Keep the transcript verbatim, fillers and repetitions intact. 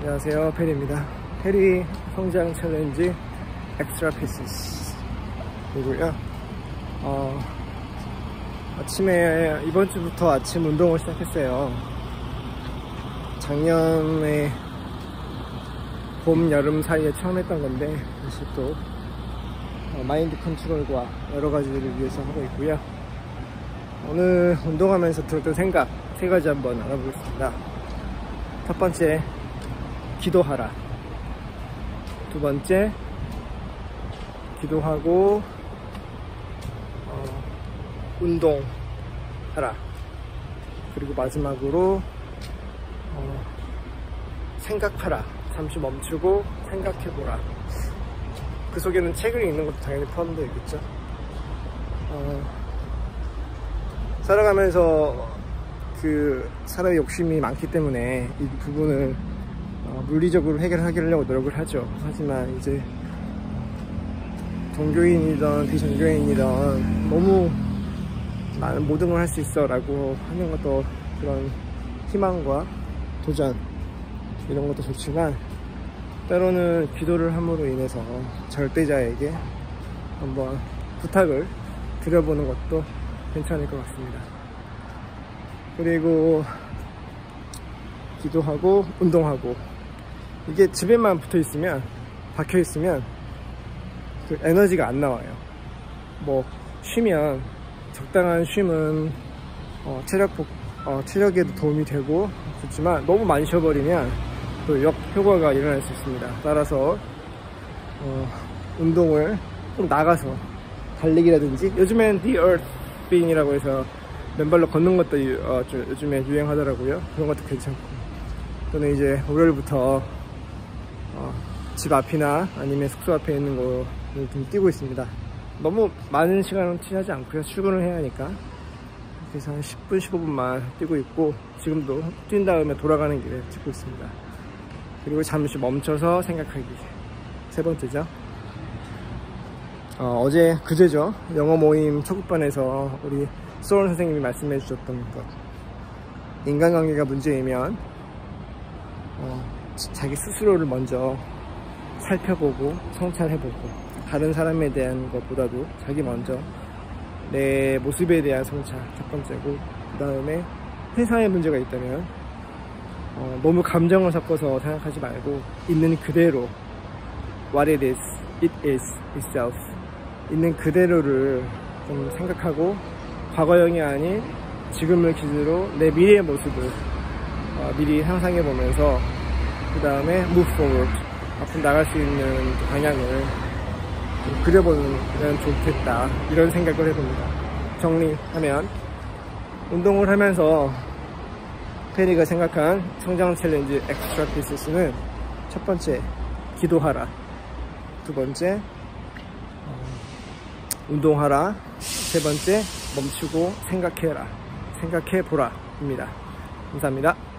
안녕하세요, 페리입니다. 페리 성장 챌린지 엑스트라 피시스 이고요. 어, 아침에 이번 주부터 아침 운동을 시작했어요. 작년에 봄, 여름 사이에 처음 했던 건데 다시 또 어, 마인드 컨트롤과 여러 가지를 위해서 하고 있고요. 오늘 운동하면서 들었던 생각 세 가지 한번 알아보겠습니다. 첫 번째, 기도하라. 두 번째, 기도하고 어, 운동하라. 그리고 마지막으로 어, 생각하라. 잠시 멈추고 생각해보라. 그 속에는 책을 읽는 것도 당연히 포함되어 있겠죠. 어, 살아가면서 그 사람의 욕심이 많기 때문에 이 부분을 어, 물리적으로 해결하려고 노력을 하죠. 하지만 이제 종교인이든 비종교인이든 너무 많은 모든 걸 할 수 있어 라고 하는 것도 그런 희망과 도전 이런 것도 좋지만, 때로는 기도를 함으로 인해서 절대자에게 한번 부탁을 드려보는 것도 괜찮을 것 같습니다. 그리고 기도하고 운동하고, 이게 집에만 붙어 있으면, 박혀 있으면 그 에너지가 안 나와요. 뭐 쉬면, 적당한 쉼은 어, 체력 복, 어, 체력에도 도움이 되고 좋지만, 너무 많이 쉬어버리면 또 역효과가 일어날 수 있습니다. 따라서 어, 운동을 좀 나가서 달리기라든지, 요즘엔 The Earth Being이라고 해서 맨발로 걷는 것도 어, 좀 요즘에 유행하더라고요. 그런 것도 괜찮고, 저는 이제 월요일부터 어, 집 앞이나 아니면 숙소 앞에 있는 거를 좀 뛰고 있습니다. 너무 많은 시간은 취하지 않고요. 출근을 해야 하니까. 그래서 한 십 분, 십오 분만 뛰고 있고, 지금도 뛴 다음에 돌아가는 길에 찍고 있습니다. 그리고 잠시 멈춰서 생각하기. 세 번째죠. 어, 어제 그제죠. 영어 모임 초급반에서 우리 소원 선생님이 말씀해 주셨던 것. 인간관계가 문제이면 어, 자기 스스로를 먼저 살펴보고 성찰해보고, 다른 사람에 대한 것보다도 자기 먼저 내 모습에 대한 성찰 첫 번째고, 그 다음에 회사에 문제가 있다면 어, 너무 감정을 섞어서 생각하지 말고 있는 그대로, what it is, it is itself, 있는 그대로를 좀 생각하고, 과거형이 아닌 지금을 기준으로 내 미래의 모습을 어, 미리 상상해 보면서, 그 다음에 move forward, 앞으로 나갈 수 있는 방향을 그려보면 좋겠다, 이런 생각을 해봅니다. 정리하면, 운동을 하면서 페리가 생각한 성장 챌린지 엑스트라 피시스는 첫 번째, 기도하라. 두 번째, 어, 운동하라. 세 번째, 멈추고 생각해라. 생각해보라 입니다. 감사합니다.